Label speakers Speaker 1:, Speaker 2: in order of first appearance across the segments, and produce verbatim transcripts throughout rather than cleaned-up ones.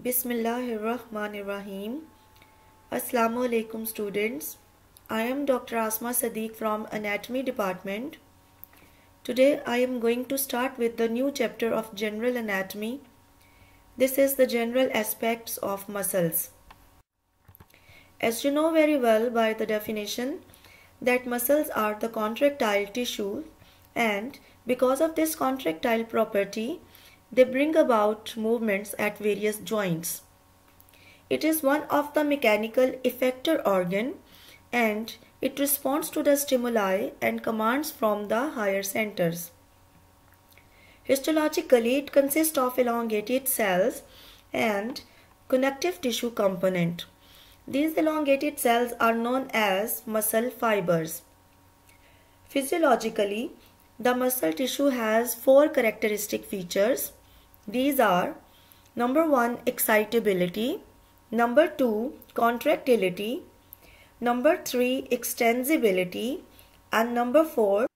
Speaker 1: Bismillahirrahmanirrahim. Assalamu alaikum students. I am Doctor Asma Siddique from Anatomy Department. Today I am going to start with the new chapter of General Anatomy. This is the general aspects of muscles. As you know very well by the definition that muscles are the contractile tissue, and because of this contractile property they bring about movements at various joints. It is one of the mechanical effector organ and it responds to the stimuli and commands from the higher centers. Histologically, it consists of elongated cells and connective tissue component. These elongated cells are known as muscle fibers. Physiologically, the muscle tissue has four characteristic features. These are number one, excitability, number two, contractility, number three, extensibility, and number four.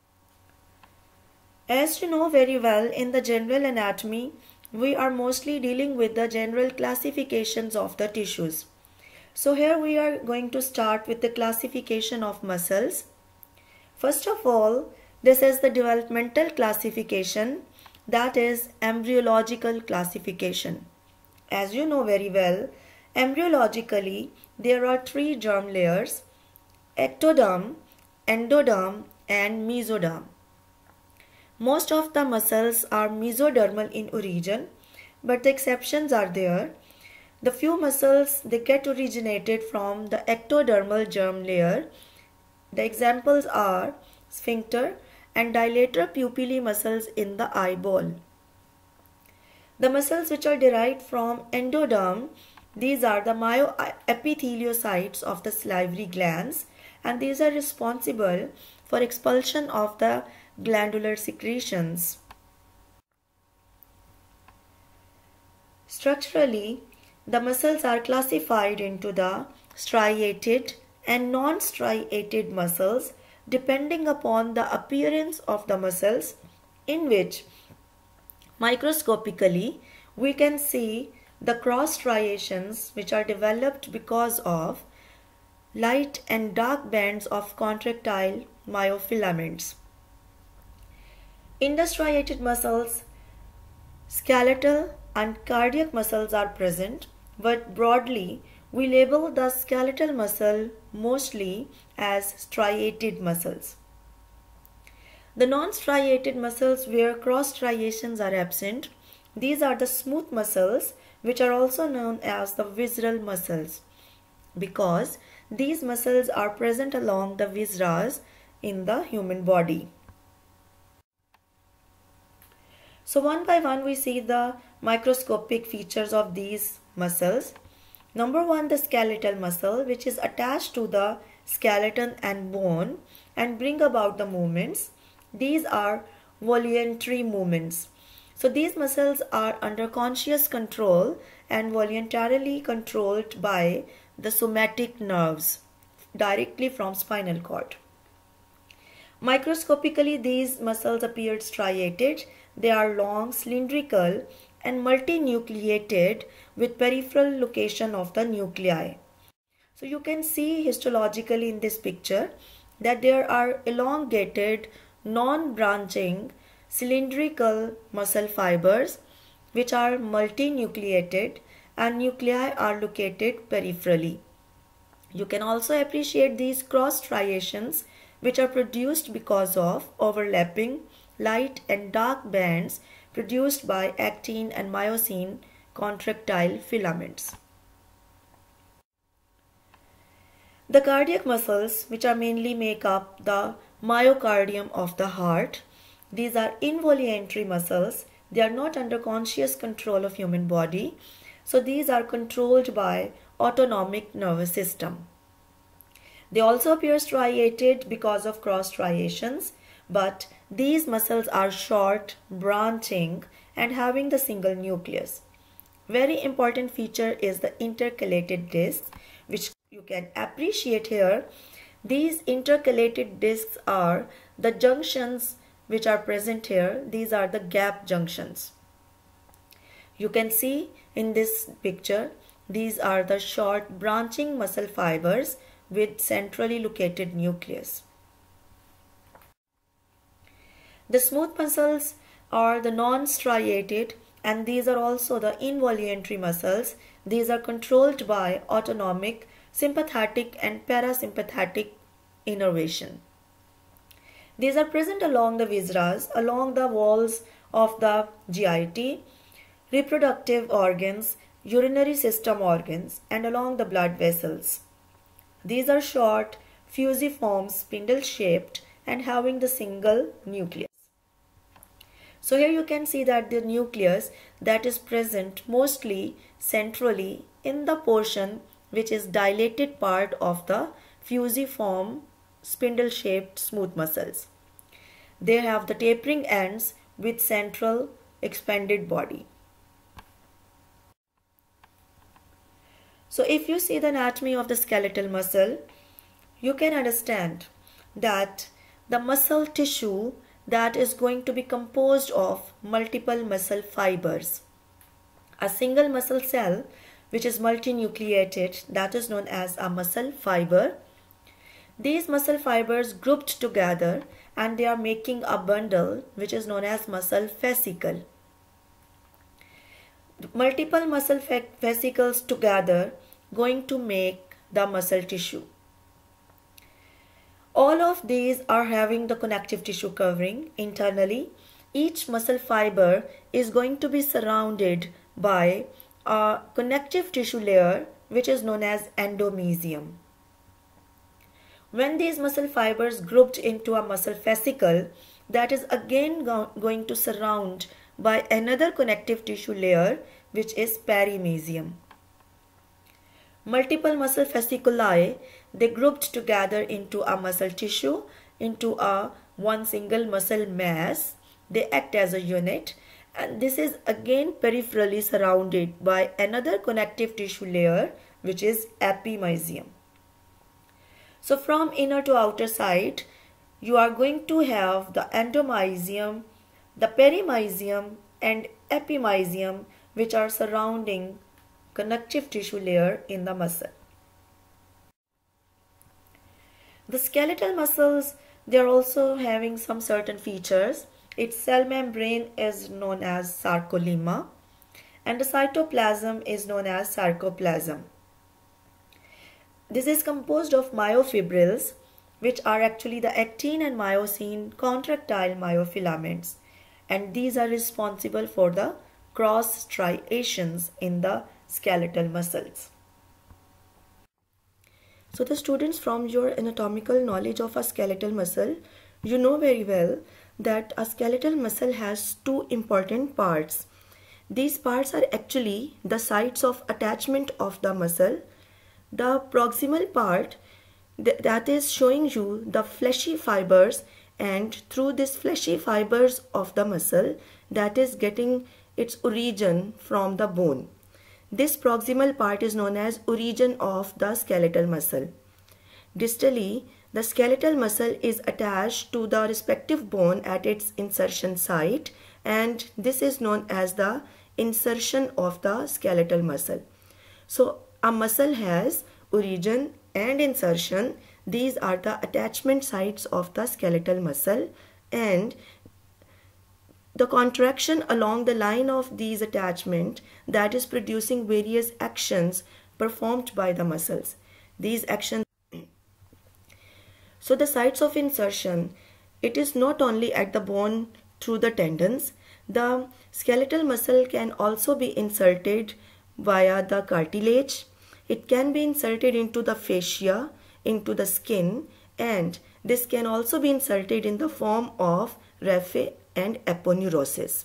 Speaker 1: As you know very well, in the general anatomy, we are mostly dealing with the general classifications of the tissues. So here we are going to start with the classification of muscles. First of all, this is the developmental classification, that is embryological classification. As you know very well, embryologically there are three germ layers: ectoderm, endoderm, and mesoderm. Most of the muscles are mesodermal in origin, but the exceptions are there. The few muscles, they get originated from the ectodermal germ layer. The examples are sphincter and dilator pupillae muscles in the eyeball. The muscles which are derived from endoderm, these are the myoepitheliocytes of the salivary glands, and these are responsible for expulsion of the glandular secretions. Structurally, the muscles are classified into the striated and non-striated muscles depending upon the appearance of the muscles, in which microscopically we can see the cross striations which are developed because of light and dark bands of contractile myofilaments. In the striated muscles, skeletal and cardiac muscles are present, but broadly we label the skeletal muscle mostly as striated muscles. The non-striated muscles where cross striations are absent, these are the smooth muscles which are also known as the visceral muscles, because these muscles are present along the viscera in the human body. So one by one we see the microscopic features of these muscles. Number one, the skeletal muscle, which is attached to the skeleton and bone and bring about the movements. These are voluntary movements. So these muscles are under conscious control and voluntarily controlled by the somatic nerves directly from spinal cord. Microscopically, these muscles appear striated. They are long, cylindrical, and multinucleated with peripheral location of the nuclei. So you can see histologically in this picture that there are elongated, non-branching, cylindrical muscle fibers which are multinucleated, and nuclei are located peripherally. You can also appreciate these cross striations which are produced because of overlapping light and dark bands produced by actin and myosin contractile filaments. The cardiac muscles, which are mainly make up the myocardium of the heart, these are involuntary muscles. They are not under conscious control of human body. So these are controlled by autonomic nervous system. They also appear striated because of cross striations, but these muscles are short, branching, and having the single nucleus. Very important feature is the intercalated discs, which you can appreciate here. These intercalated discs are the junctions which are present here. These are the gap junctions. You can see in this picture, these are the short branching muscle fibers with centrally located nucleus. The smooth muscles are the non-striated, and these are also the involuntary muscles. These are controlled by autonomic, sympathetic and parasympathetic innervation. These are present along the viscera, along the walls of the G I T, reproductive organs, urinary system organs, and along the blood vessels. These are short, fusiform, spindle-shaped and having the single nucleus. So here you can see that the nucleus that is present mostly centrally in the portion which is dilated part of the fusiform spindle-shaped smooth muscles. They have the tapering ends with central expanded body. So if you see the anatomy of the skeletal muscle, you can understand that the muscle tissue that is going to be composed of multiple muscle fibers. A single muscle cell which is multinucleated, that is known as a muscle fiber. These muscle fibers grouped together and they are making a bundle which is known as muscle fascicle. Multiple muscle fascicles together going to make the muscle tissue. All of these are having the connective tissue covering internally. Each muscle fiber is going to be surrounded by a connective tissue layer which is known as endomysium. When these muscle fibers grouped into a muscle fascicle, that is again go going to surround by another connective tissue layer which is perimysium. Multiple muscle fasciculi, they grouped together into a muscle tissue, into a one single muscle mass. They act as a unit, and this is again peripherally surrounded by another connective tissue layer which is epimysium. So from inner to outer side, you are going to have the endomysium, the perimysium and epimysium which are surrounding connective tissue layer in the muscle. The skeletal muscles, they are also having some certain features. Its cell membrane is known as sarcolemma and the cytoplasm is known as sarcoplasm. This is composed of myofibrils, which are actually the actin and myosin contractile myofilaments, and these are responsible for the cross striations in the skeletal muscles. So the students, from your anatomical knowledge of a skeletal muscle, you know very well that a skeletal muscle has two important parts. These parts are actually the sites of attachment of the muscle. The proximal part, th that is showing you the fleshy fibers, and through these fleshy fibers of the muscle, that is getting its origin from the bone. This proximal part is known as origin of the skeletal muscle. Distally, the skeletal muscle is attached to the respective bone at its insertion site, and this is known as the insertion of the skeletal muscle. So a muscle has origin and insertion. These are the attachment sites of the skeletal muscle, and the contraction along the line of these attachment, that is producing various actions performed by the muscles. These actions, so the sites of insertion, it is not only at the bone through the tendons. The skeletal muscle can also be inserted via the cartilage. It can be inserted into the fascia, into the skin, and this can also be inserted in the form of raphe and aponeurosis.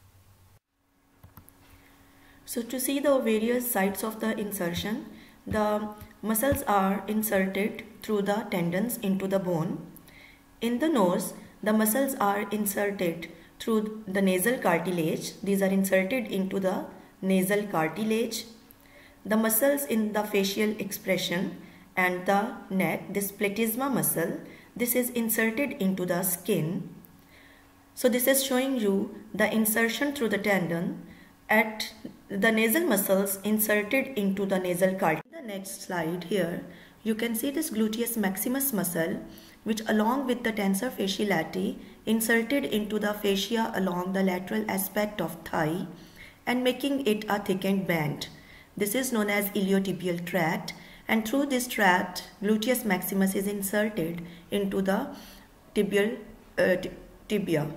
Speaker 1: So to see the various sites of the insertion, the muscles are inserted through the tendons into the bone. In the nose, the muscles are inserted through the nasal cartilage. These are inserted into the nasal cartilage. The muscles in the facial expression and the neck, this platysma muscle, this is inserted into the skin. So this is showing you the insertion through the tendon. at the nasal muscles inserted into the nasal cartilage. In the next slide here, you can see this gluteus maximus muscle, which along with the tensor fasciae latae inserted into the fascia along the lateral aspect of thigh and making it a thickened band. This is known as iliotibial tract, and through this tract gluteus maximus is inserted into the tibial uh, tibia.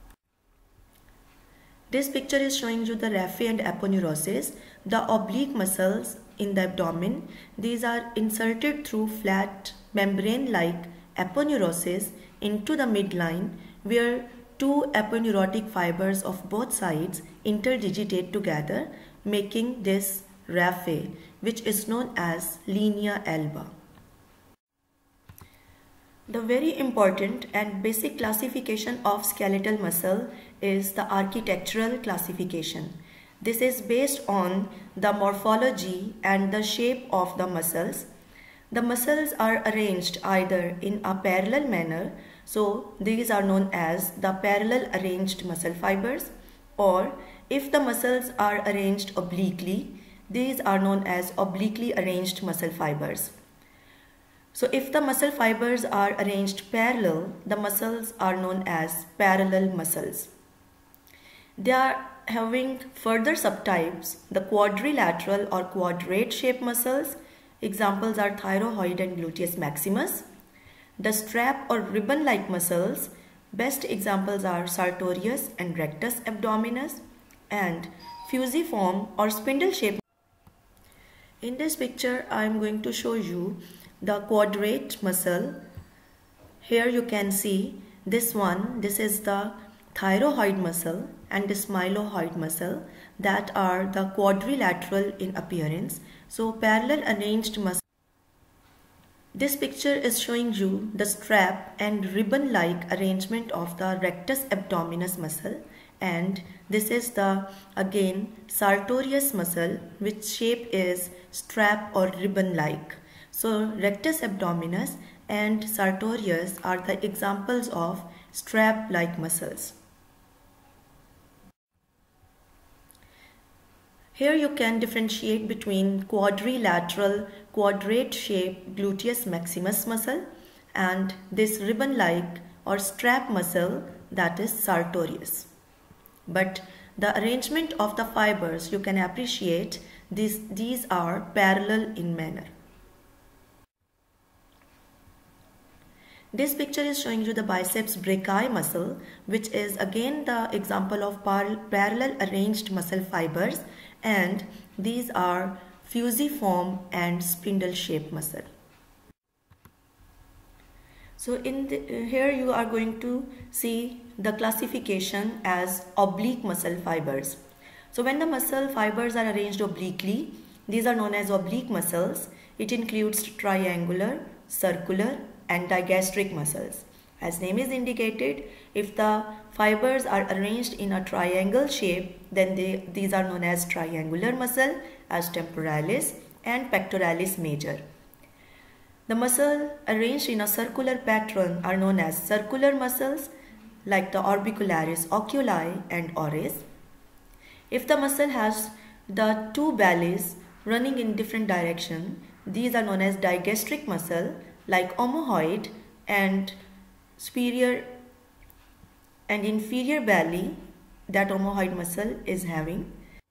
Speaker 1: This picture is showing you the raphe and aponeurosis, the oblique muscles in the abdomen. These are inserted through flat membrane-like aponeurosis into the midline, where two aponeurotic fibers of both sides interdigitate together, making this raphe, which is known as linea alba. The very important and basic classification of skeletal muscle is the architectural classification. This is based on the morphology and the shape of the muscles. The muscles are arranged either in a parallel manner, so these are known as the parallel arranged muscle fibers, or if the muscles are arranged obliquely, these are known as obliquely arranged muscle fibers. So if the muscle fibers are arranged parallel, the muscles are known as parallel muscles. They are having further subtypes, the quadrilateral or quadrate shaped muscles. Examples are thyroid and gluteus maximus. The strap or ribbon-like muscles, best examples are sartorius and rectus abdominis, and fusiform or spindle-shaped. In this picture, I am going to show you the quadrate muscle. Here you can see this one, this is the thyroid muscle and the mylohyoid muscle that are the quadrilateral in appearance. So parallel arranged muscle. This picture is showing you the strap and ribbon-like arrangement of the rectus abdominis muscle, and this is the again sartorius muscle, which shape is strap or ribbon-like. So rectus abdominis and sartorius are the examples of strap-like muscles. Here you can differentiate between quadrilateral, quadrate-shaped gluteus maximus muscle and this ribbon-like or strap muscle, that is sartorius. But the arrangement of the fibers, you can appreciate this, these are parallel in manner. This picture is showing you the biceps brachii muscle, which is again the example of par parallel arranged muscle fibers, and these are fusiform and spindle shaped muscle. So in the, here you are going to see the classification as oblique muscle fibers. So when the muscle fibers are arranged obliquely, these are known as oblique muscles. It includes triangular, circular and digastric muscles. As name is indicated, if the fibers are arranged in a triangle shape, then they, these are known as triangular muscle, as temporalis and pectoralis major. The muscle arranged in a circular pattern are known as circular muscles, like the orbicularis oculi and oris. If the muscle has the two bellies running in different direction, these are known as digastric muscle, like omohyoid and superior and inferior belly that omohyoid muscle is having.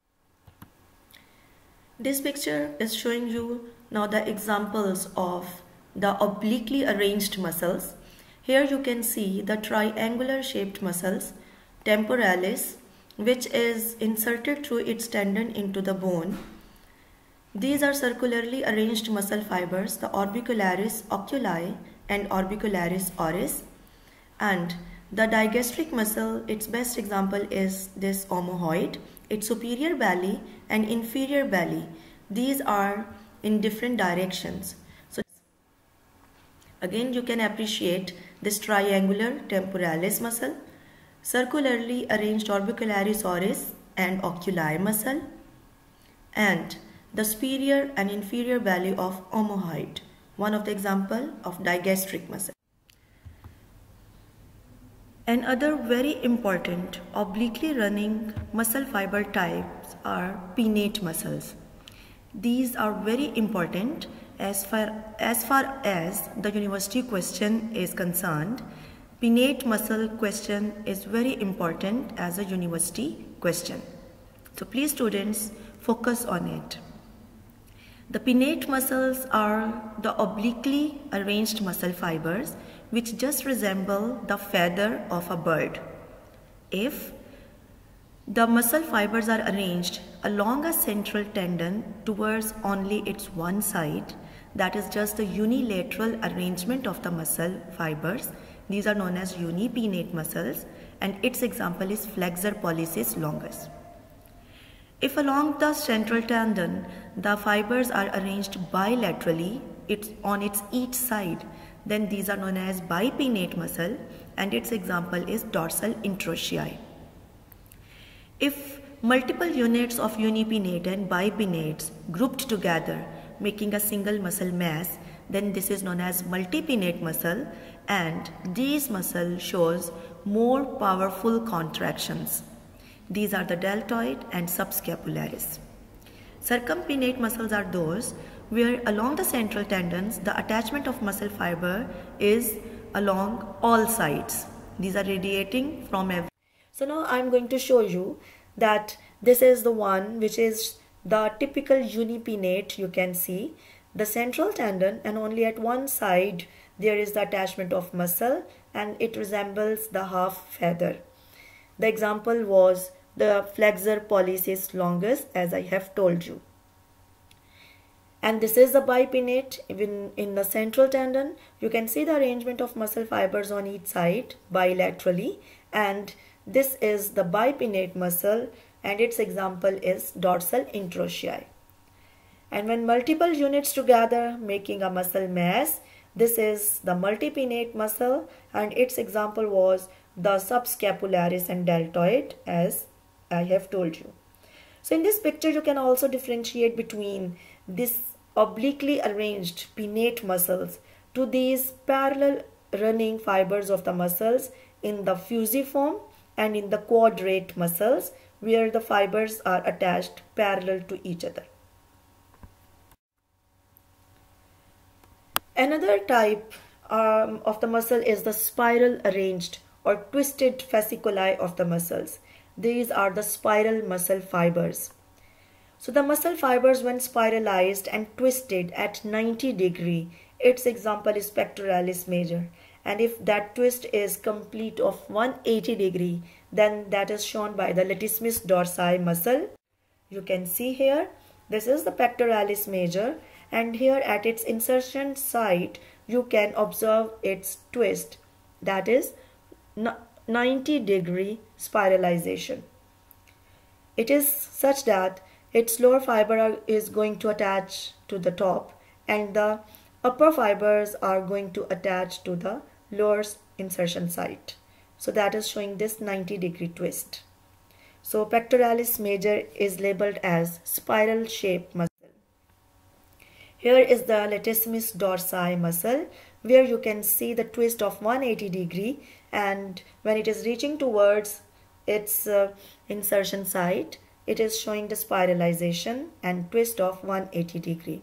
Speaker 1: This picture is showing you now the examples of the obliquely arranged muscles. Here you can see the triangular shaped muscles, temporalis, which is inserted through its tendon into the bone. These are circularly arranged muscle fibers, the orbicularis oculi and orbicularis oris. And the digastric muscle, its best example is this omohyoid, its superior belly and inferior belly. These are in different directions. So again you can appreciate this triangular temporalis muscle, circularly arranged orbicularis oris and oculi muscle, and the superior and inferior belly of omohyoid, one of the example of digastric muscle. Another very important obliquely running muscle fiber types are pinnate muscles. These are very important as far, as far as the university question is concerned. Pinnate muscle question is very important as a university question. So please students, focus on it. The pinnate muscles are the obliquely arranged muscle fibers which just resemble the feather of a bird. If the muscle fibers are arranged along a central tendon towards only its one side, that is just a unilateral arrangement of the muscle fibers. These are known as unipinnate muscles, and its example is flexor pollicis longus. If along the central tendon the fibers are arranged bilaterally, it's on its each side, then these are known as bipinnate muscle, and its example is dorsal interosseous. If multiple units of unipinnate and bipinnates grouped together making a single muscle mass, then this is known as multipinnate muscle, and these muscle shows more powerful contractions. These are the deltoid and subscapularis. Circumpinnate muscles are those where along the central tendons the attachment of muscle fiber is along all sides. These are radiating from every. So now I am going to show you that this is the one which is the typical unipinnate. You can see the central tendon, and only at one side there is the attachment of muscle, and it resembles the half feather. The example was the flexor pollicis longus, as I have told you. And this is the bipinnate. Even in the central tendon, you can see the arrangement of muscle fibers on each side bilaterally, and this is the bipinnate muscle, and its example is dorsal interosseous. And when multiple units together making a muscle mass, this is the multipinnate muscle, and its example was the subscapularis and deltoid, as I have told you. So in this picture you can also differentiate between this obliquely arranged pinnate muscles to these parallel running fibers of the muscles in the fusiform and in the quadrate muscles, where the fibers are attached parallel to each other. Another type um, of the muscle is the spiral arranged or twisted fasciculi of the muscles. These are the spiral muscle fibers. So the muscle fibers, when spiralized and twisted at ninety degree, its example is pectoralis major. And if that twist is complete of one hundred eighty degree, then that is shown by the latissimus dorsi muscle. You can see here, this is the pectoralis major, and here at its insertion site you can observe its twist, that is ninety degree spiralization. It is such that its lower fiber is going to attach to the top, and the upper fibers are going to attach to the lower insertion site. So that is showing this ninety degree twist. So pectoralis major is labeled as spiral shaped muscle. Here is the latissimus dorsi muscle, where you can see the twist of one hundred eighty degree, and when it is reaching towards its uh, insertion site, it is showing the spiralization and twist of one hundred eighty degree.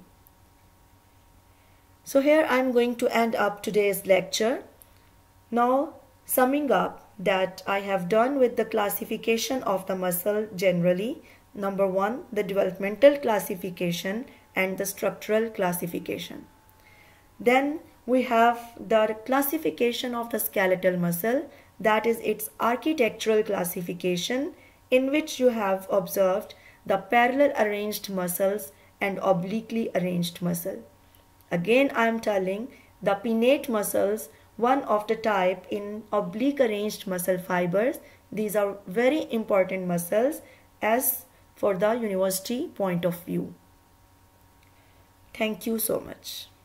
Speaker 1: So here I am going to end up today's lecture. Now, summing up that I have done with the classification of the muscle generally. Number one, the developmental classification and the structural classification. Then we have the classification of the skeletal muscle, that is its architectural classification, in which you have observed the parallel arranged muscles and obliquely arranged muscle. Again I am telling the pinnate muscles, one of the type in oblique arranged muscle fibers. These are very important muscles as for the university point of view. Thank you so much.